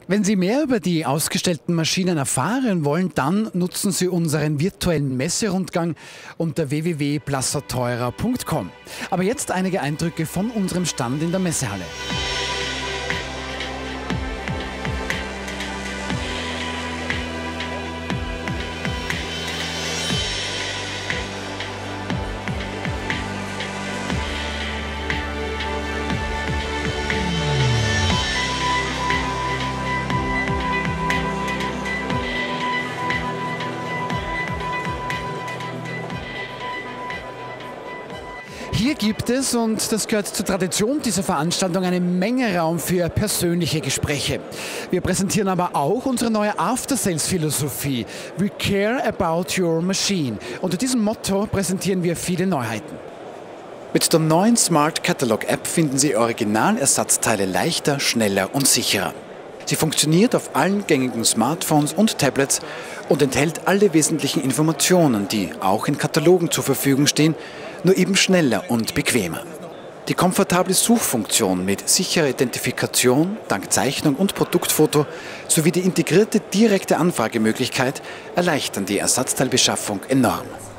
Wenn Sie mehr über die ausgestellten Maschinen erfahren wollen, dann nutzen Sie unseren virtuellen Messerundgang unter www.plasserteurer.com. Aber jetzt einige Eindrücke von unserem Stand in der Messehalle. Hier gibt es, und das gehört zur Tradition dieser Veranstaltung, eine Menge Raum für persönliche Gespräche. Wir präsentieren aber auch unsere neue After-Sales-Philosophie. We care about your machine. Unter diesem Motto präsentieren wir viele Neuheiten. Mit der neuen Smart Catalog App finden Sie Originalersatzteile leichter, schneller und sicherer. Sie funktioniert auf allen gängigen Smartphones und Tablets und enthält alle wesentlichen Informationen, die auch in Katalogen zur Verfügung stehen, nur eben schneller und bequemer. Die komfortable Suchfunktion mit sicherer Identifikation dank Zeichnung und Produktfoto sowie die integrierte direkte Anfragemöglichkeit erleichtern die Ersatzteilbeschaffung enorm.